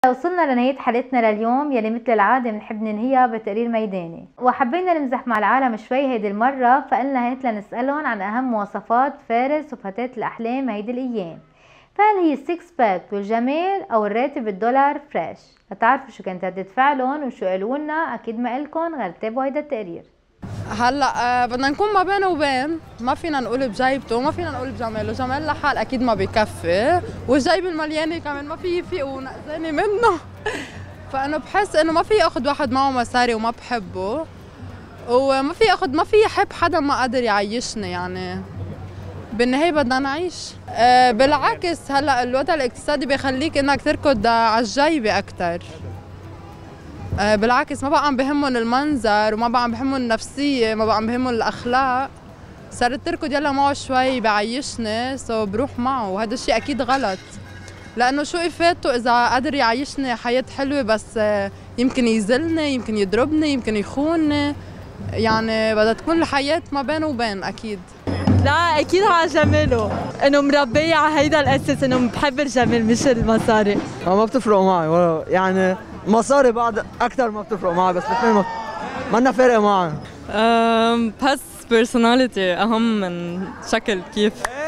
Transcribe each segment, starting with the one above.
وصلنا لنهاية حلقتنا لليوم يلي مثل العادة بنحب ننهيها بتقرير ميداني، وحبينا نمزح مع العالم شوي هيدي المرة، فقلنا هيك لنسألهم عن أهم مواصفات فارس وفتاة الأحلام هيدي الأيام. فهل هي السكس باك والجمال أو الراتب بالدولار فريش؟ لتعرفوا شو كانت ردة فعلهم وشو قالوا لنا أكيد ما إلكن غير تتابعوا هيدا التقرير. هلا بدنا نكون ما بين وبين، ما فينا نقول بجيبته وما فينا نقول بجماله، جمال لحال اكيد ما بكفي، والجيب المليانه كمان ما في يفيق ونقزاني منه. فانا بحس انه ما في اخذ واحد معه مصاري وما بحبه، وما في اخذ ما في احب حدا ما قادر يعيشني، يعني بالنهايه بدنا نعيش. بالعكس هلا الوضع الاقتصادي بيخليك انك تركض على الجيبه اكثر. بالعكس ما بقى عم بهمهم المنظر وما بقى عم بهمهم النفسية، ما بقى عم بهمهم الأخلاق، صارت تركض يلا معه شوي بعيشني بروح معه، وهذا الشيء أكيد غلط، لأنه شو إفادته إذا قادر يعيشني حياة حلوة بس يمكن يذلني، يمكن يضربني، يمكن يخونني، يعني بدها تكون الحياة ما بين وبين أكيد. لا اكيد على جماله، انه مربيه على هيدا الاساس، انه بحب الجمال مش المصاري. ما بتفرق معي، يعني مصاري بعد اكثر ما بتفرق معي، بس الاثنين ما لنا فارقه معي. بحس بيرسوناليتي اهم من شكل كيف.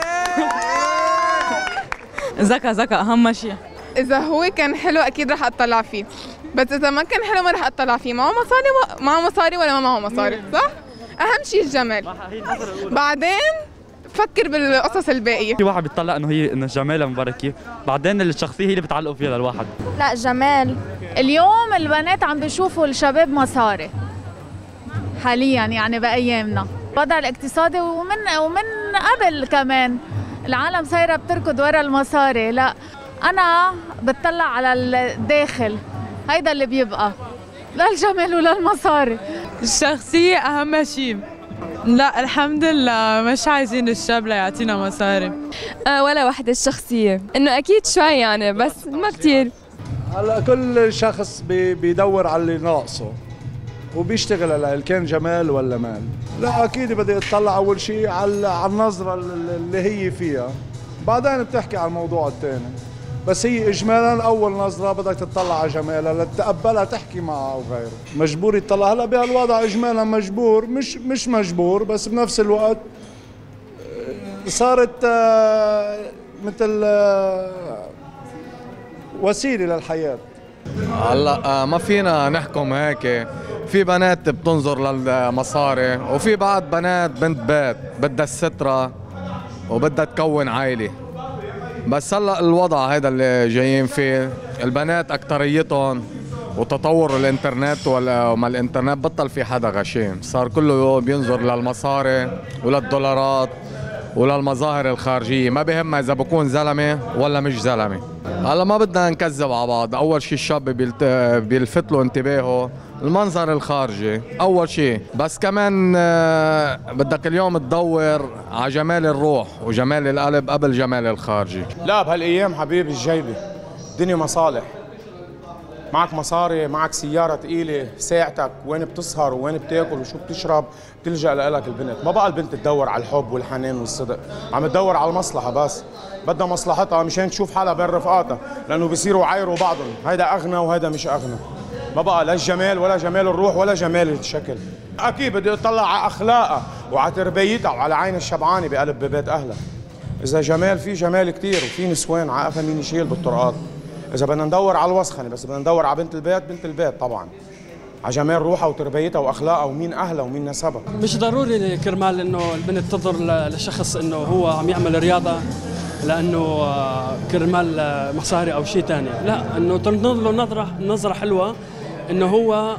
ذكاء اهم شيء. اذا هو كان حلو اكيد رح اطلع فيه، بس اذا ما كان حلو ما رح اطلع فيه. معه مصاري ولا ما معه مصاري، صح؟ اهم شيء الجمال، بعدين فكر بالقصص الباقيه. في واحد بيطلع انه جمالها مباركه، بعدين الشخصيه هي اللي بتعلقوا فيها للواحد. لا جمال. اليوم البنات عم بيشوفوا الشباب مصاري حاليا، يعني بايامنا الوضع الاقتصادي ومن قبل كمان العالم صايره بتركض ورا المصاري. لا انا بتطلع على الداخل، هيدا اللي بيبقى، لا الجمال ولا المصاري. الشخصيه اهم شيء. لا الحمد لله مش عايزين الشاب ليعطينا مصاري. ولا وحده الشخصيه، انه اكيد شوي يعني بس ما كثير. هلا كل شخص بيدور على اللي ناقصه وبيشتغل على كان جمال ولا مال. لا اكيد بدي اطلع اول شيء على النظره اللي هي فيها، بعدين بتحكي على الموضوع الثاني. بس هي اجمالا اول نظره بدك تطلع على جمالها لتتقبلها تحكي معها او غيره. مجبور يطلع. هلا بهالوضع اجمالا مجبور، مش مجبور، بس بنفس الوقت صارت مثل وسيله للحياه. هلا ما فينا نحكم هيك. في بنات بتنظر للمصاري، وفي بعض بنات بنت بيت بدها السترة وبدها تكون عائلة. بس هلا الوضع هذا اللي جايين فيه، البنات اكثريتهم وتطور الانترنت وما الانترنت بطل في حدا غشيم، صار كله بينظر للمصاري وللدولارات وللمظاهر الخارجيه، ما بهمها اذا بكون زلمه ولا مش زلمه. هلا ما بدنا نكذب على بعض، اول شيء الشاب بيلفت له انتباهه المنظر الخارجي اول شيء، بس كمان بدك اليوم تدور على جمال الروح وجمال القلب قبل جمال الخارجي. لا بهالايام حبيبي الجيبه الدنيا مصالح، معك مصاري، معك سياره ثقيله، ساعتك وين بتسهر وين بتاكل وشو بتشرب بتلجأ لك البنت. ما بقى البنت تدور على الحب والحنان والصدق، عم تدور على المصلحه بس، بدها مصلحتها مشان تشوف حالها بين رفقاتها، لانه بيصيروا يعايروا بعضهم، هيدا اغنى وهيدا مش اغنى. ما بقى لا الجمال ولا جمال الروح ولا جمال الشكل. اكيد بدي اطلع على اخلاقها وعلى تربيتها وعلى عين الشبعانه بقلب ببيت اهلها. اذا جمال، في جمال كثير وفي نسوان على قفا مين يشيل بالطرقات. اذا بدنا ندور على الوسخنه، بس بدنا ندور على بنت البيت، بنت البيت طبعا، على جمال روحها وتربيتها واخلاقها ومين اهلها ومين نسبها. مش ضروري كرمال انه البنت تنظر لشخص انه هو عم يعمل رياضه لانه كرمال مصاري او شيء ثاني، لا انه تنظر له نظره حلوه انه هو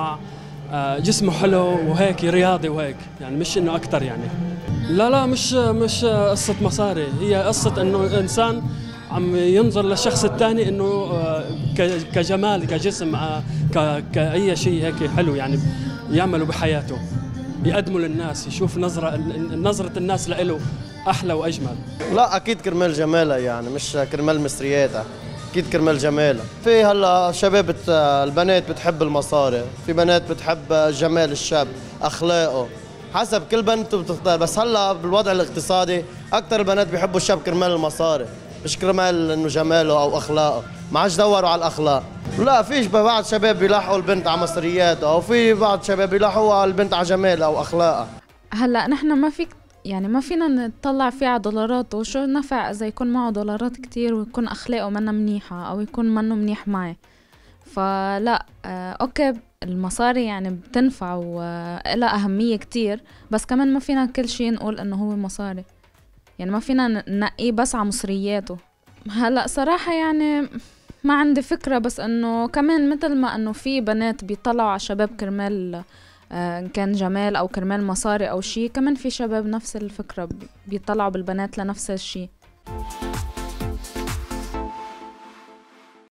جسمه حلو وهيك رياضي وهيك، يعني مش انه اكثر يعني. لا مش قصه مصاري، هي قصه انه انسان عم ينظر للشخص الثاني انه كجمال، كجسم، كاي شيء هيك حلو يعني يعمله بحياته، يقدمه للناس، يشوف نظره الناس له احلى واجمل. لا اكيد كرمال جمالها، يعني مش كرمال مصرياتها، اكيد كرمال جمالها. في هلا شباب البنات بتحب المصاري، في بنات بتحب جمال الشاب، اخلاقه، حسب كل بنت بتختار. بس هلا بالوضع الاقتصادي اكثر البنات بيحبوا الشاب كرمال المصاري، مش كرمال انه جماله او اخلاقه، ما عادش دوروا على الاخلاق. لا فيش بعض شباب بيلاحقوا البنت على مصرياتها، وفي بعض شباب بيلاحقوا على البنت على جمالها او اخلاقها. هلا نحن ما فينا نطلع فيه على دولارات، وشو نفع اذا يكون معه دولارات كتير ويكون اخلاقه منا منيحة او يكون منه منيح معي. فلا اوكي المصاري يعني بتنفع وإلها أهمية كتير، بس كمان ما فينا كل شيء نقول انه هو مصاري، يعني ما فينا ننقيه بس على مصرياته. هلا صراحة يعني ما عندي فكرة، بس انه كمان مثل ما انه في بنات بيطلعوا على شباب كرمال إن كان جمال او كرمال مصاري او شيء، كمان في شباب نفس الفكرة بيطلعوا بالبنات لنفس الشيء.